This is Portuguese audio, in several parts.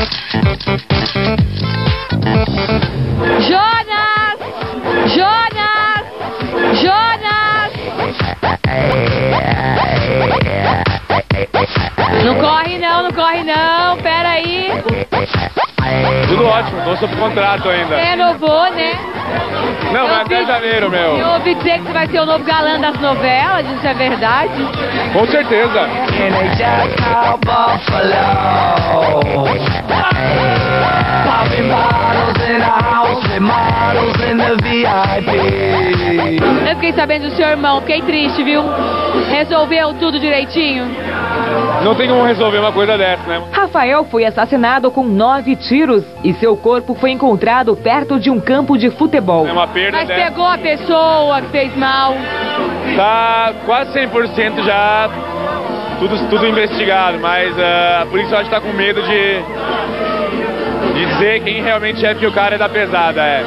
Jonas! Jonas! Jonas! Não corre não, não corre não, pera aí. Tudo ótimo, tô sob contrato ainda. Você renovou, né? Não, vai até janeiro, meu. Eu ouvi dizer que você vai ser o novo galã das novelas, isso é verdade? Com certeza. Eu fiquei sabendo do seu irmão, fiquei triste, viu? Resolveu tudo direitinho? Não tem como resolver uma coisa dessa, né? Rafael foi assassinado com 9 tiros e seu corpo foi encontrado perto de um campo de futebol. É uma perda Mas dessa. pegou a pessoa que fez mal? Tá quase 100% já tudo investigado, mas a polícia acho que tá com medo de dizer quem realmente é, que o cara é da pesada, é.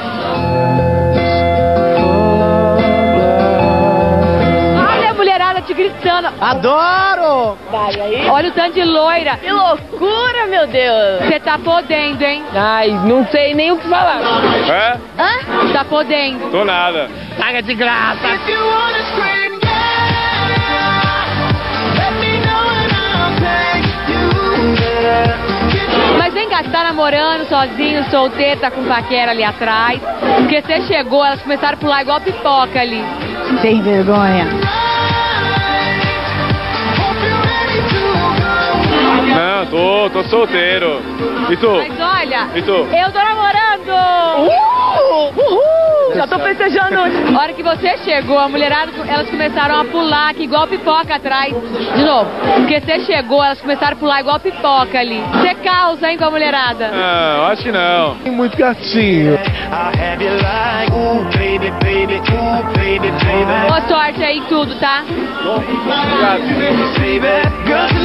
Olha a mulherada te gritando. Adoro! Olha o tanto de loira. Que loucura, meu Deus! Você tá podendo, hein? Ai, não sei nem o que falar. É? Hã? Tá podendo. Tô nada. Paga de graça! Mas vem cá, você tá namorando, sozinho, solteiro, tá com paquera ali atrás. Porque você chegou, elas começaram a pular igual pipoca ali. Sem vergonha. Não, tô solteiro. E tu? Mas olha, E tu? eu tô namorando! Uhul! Já tô festejando. A hora que você chegou, a mulherada, elas começaram a pular aqui igual pipoca atrás. De novo, porque você chegou, elas começaram a pular igual pipoca ali. Você causa, hein, com a mulherada? Não, acho que não. Muito gatinho. Boa sorte aí em tudo, tá? Obrigado.